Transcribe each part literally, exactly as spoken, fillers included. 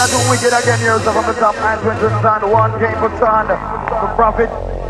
I do wicked again, years of the top and twenties and one came for son, the prophet.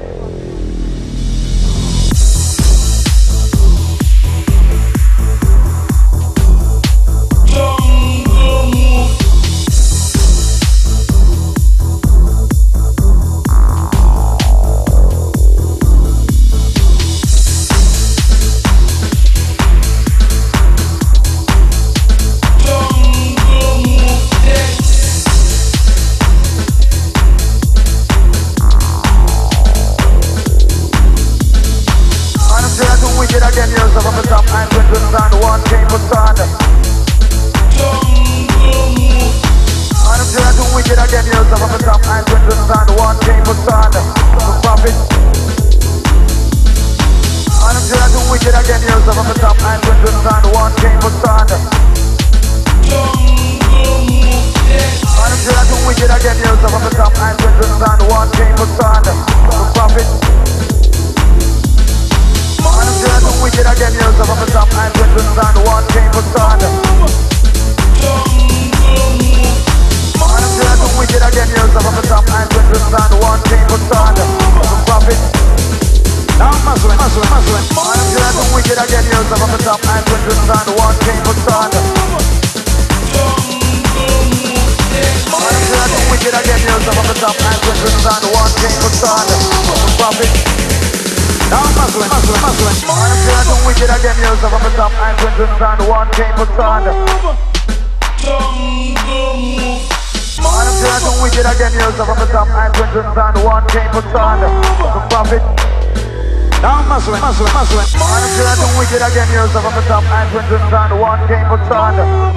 Again, years of the top and twenties and one came for son. I'm sure I do wicked again, years of the top and twenties and one came for son. The prophet. I'm sure I do wicked again, years of the top and twenties and one came for son. I'm sure I do wicked again, years of the top and twenties and one came for son. The prophet. I'm sure I do wicked again, years of the top and twenties and one came for son. I'm sure I do wicked again, years of the top and twenties and one came for son. The prophet. Now Muslim, Muslim, Muslim. I'm sure I do wicked again, years of the top and twenties and one came for son. I'm sure I do wicked again, years of the top and twenties and one came for son. The prophet. Now Muslim, Muslim, Muslim. I'm sure I do wicked again, years of the top and twenties and one came for son. I'm sure I do wicked again, years of the top and twenties and one came for son. The prophet. Now Muslim, Muslim, Muslim. I'm sure I do wicked again, years of the top and twenties and one came for son.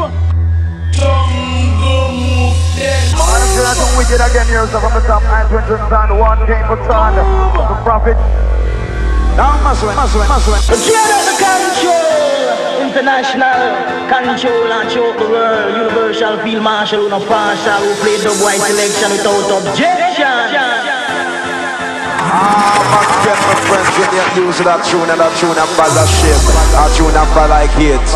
I'm sure I do wicked again, years of the top and twenties and one came for son. The prophet. Now Muslim, Muslim, Muslim. Get out the control. International control and choke the world. Universal field marshal who no partial, who play the white selection without objection. Ah, man, get my friends when you use that tune and that tune and ball that shit. That tune and ball like it.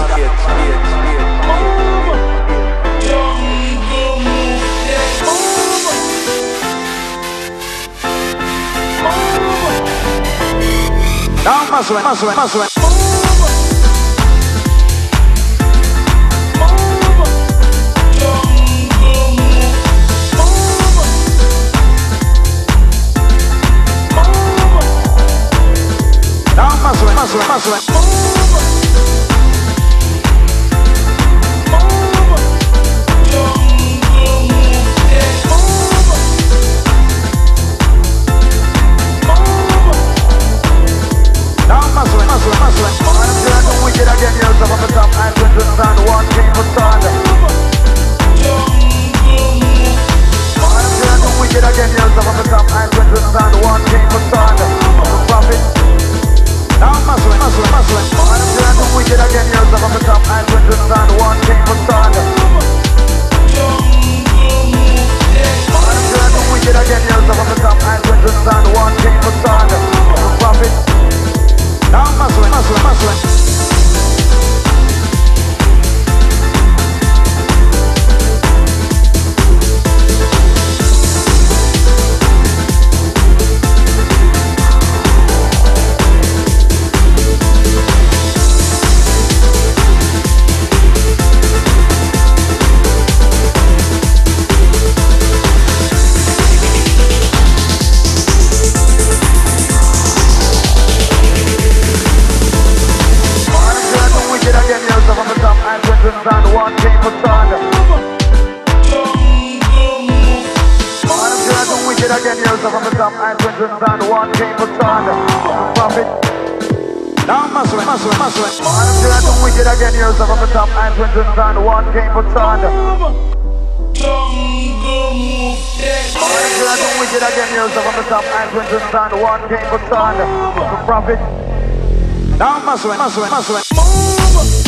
Now Muslim, Muslim, Muslim. Now Muslim, Muslim, Muslim. Muslim, Muslim, Muslim. I'm sure I do wicked again, years of the top and twenties and one came for son. I'm sure I do wicked again, years of the top and twenties and one came for son. The prophet. Now Muslim, Muslim, Muslim. I'm sure I do wicked again, years of the top and twenties and one came for son. I'm sure I do wicked again, years of the top and twenties and one came for son. The prophet. Now Muslim, Muslim, Muslim. And one came for son. I'm sure I do wicked again, years of the top and twenties and one came for son. The prophet. Now Muslim, Muslim, Muslim. I'm sure I do wicked again, years of the top and twenties and one came for son. I'm sure I do wicked again, years of the top and twenties and one came for son. The prophet. Now Muslim, Muslim, Muslim.